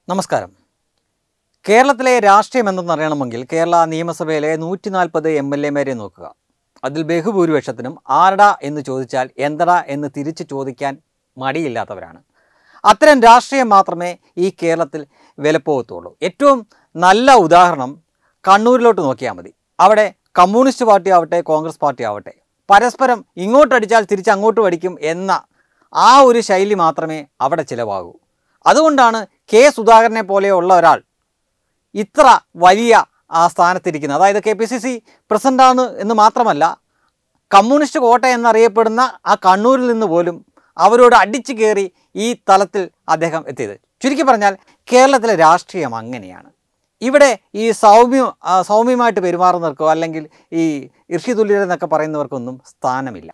നമസ്കാരം. കേരളത്തിലെ രാഷ്ട്രീയം എന്തെന്നറിയണമെങ്കിൽ കേരള നിയമസഭയിലെ 140 MLA-മാരെ നോക്കുക. അതിൽ ബഹുഭൂരിപക്ഷത്തിനും ആരടാ എന്ന് ചോദിച്ചാൽ എന്തടാ എന്ന് തിരിച്ച് ചോദിക്കാൻ മടിയില്ലാത്തവരാണ്. അത്തരം രാഷ്ട്രീയം മാത്രമേ ഈ കേരളത്തിൽ വിലപ്പോകത്തുള്ളൂ. ഏറ്റവും നല്ല ഉദാഹരണം കണ്ണൂരിലോട്ട് നോക്കിയാൽ മതി. അവിടെ കമ്മ്യൂണിസ്റ്റ് പാർട്ടി ആവട്ടെ കോൺഗ്രസ് പാർട്ടി ആവട്ടെ പരസ്പരം ഇങ്ങോട്ടടിച്ചാൽ തിരിച്ച് അങ്ങോട്ട് അടിക്കും എന്ന ആ ഒരു ശൈലി മാത്രമേ അവിടെ ചിലവാകൂ. അതുകൊണ്ടാണ് കെ സുധാകരനെ പോലെയുള്ള ഒരാൾ ഇത്ര വലിയ സ്ഥാനത്തിരിക്കുന്നത്. അതായത് KPCC പ്രസിഡൻ്റാണ് എന്ന് മാത്രമല്ല, കമ്മ്യൂണിസ്റ്റ് കോട്ട എന്നറിയപ്പെടുന്ന ആ കണ്ണൂരിൽ നിന്ന് പോലും അവരോട് അടിച്ചു കയറി ഈ തലത്തിൽ അദ്ദേഹം എത്തിയത്. ചുരുക്കി പറഞ്ഞാൽ കേരളത്തിലെ രാഷ്ട്രീയം അങ്ങനെയാണ്. ഇവിടെ ഈ സൗമ്യമായിട്ട് പെരുമാറുന്നവർക്കോ അല്ലെങ്കിൽ ഈ ഋഷിതുല്യരെന്നൊക്കെ പറയുന്നവർക്കൊന്നും സ്ഥാനമില്ല.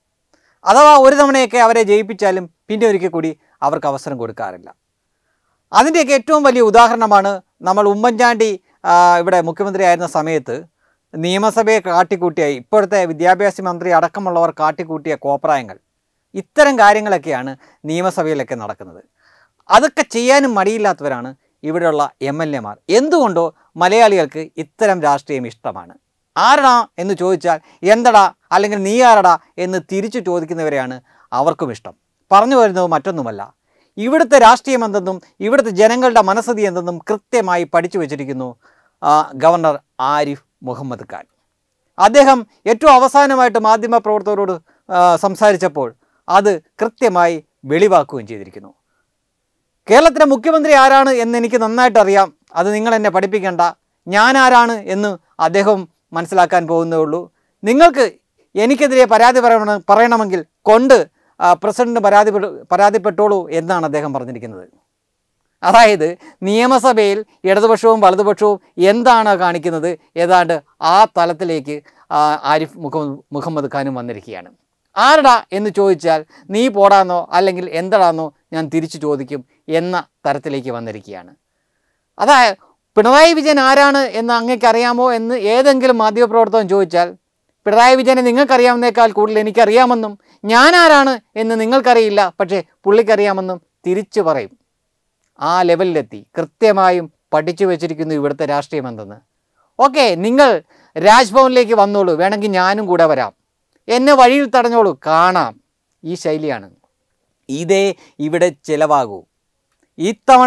അഥവാ ഒരു തവണയൊക്കെ അവരെ ജയിപ്പിച്ചാലും പിന്നെ ഒരിക്കൽ കൂടി അവർക്ക് അവസരം കൊടുക്കാറില്ല. അതിൻ്റെയൊക്കെ ഏറ്റവും വലിയ ഉദാഹരണമാണ് നമ്മൾ ഉമ്മൻചാണ്ടി ഇവിടെ മുഖ്യമന്ത്രിയായിരുന്ന സമയത്ത് നിയമസഭയെ കാട്ടിക്കൂട്ടിയായി ഇപ്പോഴത്തെ വിദ്യാഭ്യാസ മന്ത്രി അടക്കമുള്ളവർ കാട്ടിക്കൂട്ടിയ കോപ്രായങ്ങൾ. ഇത്തരം കാര്യങ്ങളൊക്കെയാണ് നിയമസഭയിലൊക്കെ നടക്കുന്നത്. അതൊക്കെ ചെയ്യാനും മടിയില്ലാത്തവരാണ് ഇവിടെയുള്ള MLA-മാർ. എന്തുകൊണ്ടോ മലയാളികൾക്ക് ഇത്തരം രാഷ്ട്രീയം ഇഷ്ടമാണ്. ആരടാ എന്ന് ചോദിച്ചാൽ എന്തടാ അല്ലെങ്കിൽ നീ ആരടാ എന്ന് തിരിച്ചു ചോദിക്കുന്നവരെയാണ് അവർക്കും ഇഷ്ടം. പറഞ്ഞു വരുന്നത് മറ്റൊന്നുമല്ല, ഇവിടുത്തെ രാഷ്ട്രീയം എന്തെന്നും ഇവിടുത്തെ ജനങ്ങളുടെ മനസ്ഥിതി എന്തെന്നും കൃത്യമായി പഠിച്ചു വച്ചിരിക്കുന്നു ഗവർണർ ആരിഫ് മുഹമ്മദ് ഖാൻ. അദ്ദേഹം ഏറ്റവും അവസാനമായിട്ട് മാധ്യമപ്രവർത്തകരോട് സംസാരിച്ചപ്പോൾ അത് കൃത്യമായി വെളിവാക്കുകയും ചെയ്തിരിക്കുന്നു. കേരളത്തിലെ മുഖ്യമന്ത്രി ആരാണ് എന്ന് എനിക്ക് നന്നായിട്ട് അറിയാം, അത് നിങ്ങൾ എന്നെ പഠിപ്പിക്കേണ്ട. ഞാൻ ആരാണ് എന്ന് അദ്ദേഹം മനസ്സിലാക്കാൻ പോകുന്നേ ഉള്ളൂ. നിങ്ങൾക്ക് എനിക്കെതിരെ പരാതി പറയണമെങ്കിൽ കൊണ്ട് പ്രസിഡന്റ് പരാതിപ്പെട്ടോളൂ എന്നാണ് അദ്ദേഹം പറഞ്ഞിരിക്കുന്നത്. അതായത് നിയമസഭയിൽ ഇടതുപക്ഷവും വലതുപക്ഷവും എന്താണ് കാണിക്കുന്നത്, ഏതാണ്ട് ആ തലത്തിലേക്ക് ആരിഫ് മുഹമ്മദ് ഖാനും വന്നിരിക്കുകയാണ്. ആരടാ എന്ന് ചോദിച്ചാൽ നീ പോടാന്നോ അല്ലെങ്കിൽ എന്തടാന്നോ ഞാൻ തിരിച്ചു ചോദിക്കും എന്ന തരത്തിലേക്ക് വന്നിരിക്കുകയാണ്. അതായത് പിണറായി വിജയൻ ആരാണ് എന്ന് അങ്ങേക്ക് അറിയാമോ എന്ന് ഏതെങ്കിലും മാധ്യമപ്രവർത്തകൻ ചോദിച്ചാൽ പിണറായി വിജയനെ നിങ്ങൾക്കറിയാവുന്നേക്കാൾ കൂടുതൽ എനിക്കറിയാമെന്നും ഞാൻ ആരാണ് എന്ന് നിങ്ങൾക്കറിയില്ല പക്ഷേ പുള്ളിക്കറിയാമെന്നും തിരിച്ചു പറയും. ആ ലെവലിലെത്തി കൃത്യമായും പഠിച്ചു വെച്ചിരിക്കുന്നു ഇവിടുത്തെ രാഷ്ട്രീയം എന്തെന്ന്. ഓക്കെ, നിങ്ങൾ രാജ്ഭവനിലേക്ക് വന്നോളൂ, വേണമെങ്കിൽ ഞാനും കൂടെ വരാം, എന്നെ വഴിയിൽ തടഞ്ഞോളൂ, കാണാം. ഈ ശൈലിയാണ്. ഇതേ ഇവിടെ ചിലവാകൂ. ഇത്തവണ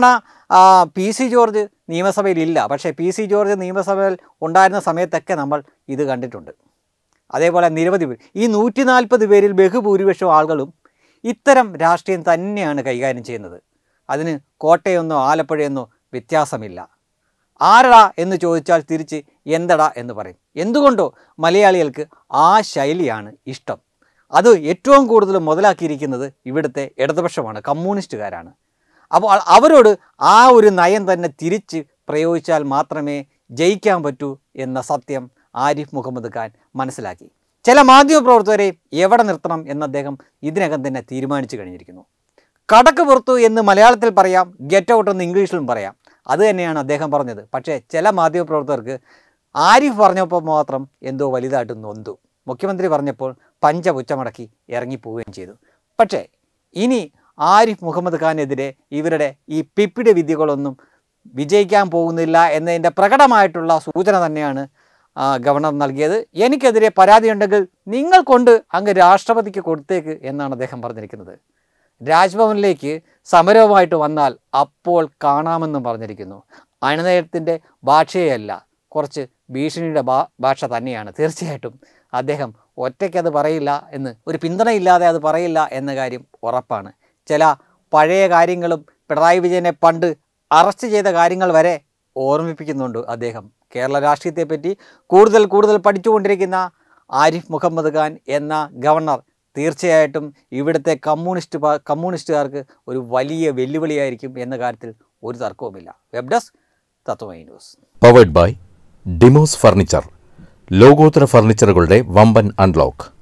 PC ജോർജ് നിയമസഭയിലില്ല, പക്ഷേ PC ജോർജ് നിയമസഭയിൽ ഉണ്ടായിരുന്ന സമയത്തൊക്കെ നമ്മൾ ഇത് കണ്ടിട്ടുണ്ട്. അതേപോലെ നിരവധി പേർ, ഈ 140 പേരിൽ ബഹുഭൂരിപക്ഷം ആളുകളും ഇത്തരം രാഷ്ട്രീയം തന്നെയാണ് കൈകാര്യം ചെയ്യുന്നത്. അതിന് കോട്ടയെന്നോ ആലപ്പുഴയെന്നോ വ്യത്യാസമില്ല. ആരടാ എന്ന് ചോദിച്ചാൽ തിരിച്ച് എന്തടാ എന്ന് പറയും. എന്തുകൊണ്ടോ മലയാളികൾക്ക് ആ ശൈലിയാണ് ഇഷ്ടം. അത് ഏറ്റവും കൂടുതൽ മുതലാക്കിയിരിക്കുന്നത് ഇവിടുത്തെ ഇടതുപക്ഷമാണ്, കമ്മ്യൂണിസ്റ്റുകാരാണ്. അപ്പോൾ അവരോട് ആ ഒരു നയം തന്നെ തിരിച്ച് പ്രയോഗിച്ചാൽ മാത്രമേ ജയിക്കാൻ പറ്റൂ എന്ന സത്യം ആരിഫ് മുഹമ്മദ് ഖാൻ മനസ്സിലാക്കി. ചില മാധ്യമപ്രവർത്തകരെ എവിടെ നിർത്തണം എന്ന് അദ്ദേഹം ഇതിനകം തന്നെ തീരുമാനിച്ചു കഴിഞ്ഞിരിക്കുന്നു. കടക്ക് പുറത്തു എന്ന് മലയാളത്തിൽ പറയാം, ഗെറ്റ് ഔട്ട് എന്ന് ഇംഗ്ലീഷിലും പറയാം. അത് തന്നെയാണ് അദ്ദേഹം പറഞ്ഞത്. പക്ഷേ ചില മാധ്യമപ്രവർത്തകർക്ക് ആരിഫ് പറഞ്ഞപ്പോൾ മാത്രം എന്തോ വലുതായിട്ട് നൊന്തു. മുഖ്യമന്ത്രി പറഞ്ഞപ്പോൾ പഞ്ചപുച്ചമടക്കി ഇറങ്ങിപ്പോവുകയും ചെയ്തു. പക്ഷേ ഇനി ആരിഫ് മുഹമ്മദ് ഖാനെതിരെ ഇവരുടെ ഈ പിപ്പിടി വിദ്യകളൊന്നും വിജയിക്കാൻ പോകുന്നില്ല എന്നതിൻ്റെ പ്രകടമായിട്ടുള്ള സൂചന തന്നെയാണ് ഗവർണർ നൽകിയത്. എനിക്കെതിരെ പരാതിയുണ്ടെങ്കിൽ നിങ്ങൾ കൊണ്ട് അങ്ങ് രാഷ്ട്രപതിക്ക് കൊടുത്തേക്ക് എന്നാണ് അദ്ദേഹം പറഞ്ഞിരിക്കുന്നത്. രാജ്ഭവനിലേക്ക് സമരവുമായിട്ട് വന്നാൽ അപ്പോൾ കാണാമെന്നും പറഞ്ഞിരിക്കുന്നു. അണിനയത്തിൻ്റെ ഭാഷയല്ല, കുറച്ച് ഭീഷണിയുടെ ഭാഷ തന്നെയാണ്. തീർച്ചയായിട്ടും അദ്ദേഹം ഒറ്റയ്ക്കത് പറയില്ല എന്ന്, ഒരു പിന്തുണയില്ലാതെ അത് പറയില്ല എന്ന കാര്യം ഉറപ്പാണ്. ചില പഴയ കാര്യങ്ങളും പിണറായി വിജയനെ പണ്ട് അറസ്റ്റ് ചെയ്ത കാര്യങ്ങൾ വരെ ഓർമ്മിപ്പിക്കുന്നുണ്ട് അദ്ദേഹം. കേരള രാഷ്ട്രീയത്തെപ്പറ്റി കൂടുതൽ പഠിച്ചുകൊണ്ടിരിക്കുന്ന ആരിഫ് മുഹമ്മദ് ഖാൻ എന്ന ഗവർണർ തീർച്ചയായിട്ടും ഇവിടുത്തെ കമ്മ്യൂണിസ്റ്റുകാർക്ക് ഒരു വലിയ വെല്ലുവിളിയായിരിക്കും എന്ന കാര്യത്തിൽ ഒരു തർക്കവുമില്ല. Web desk Tatwamayi news. Powered by Demos furniture. ലോകോത്തര ഫർണിച്ചറുകളുടെ വമ്പൻ അൺലോക്ക്.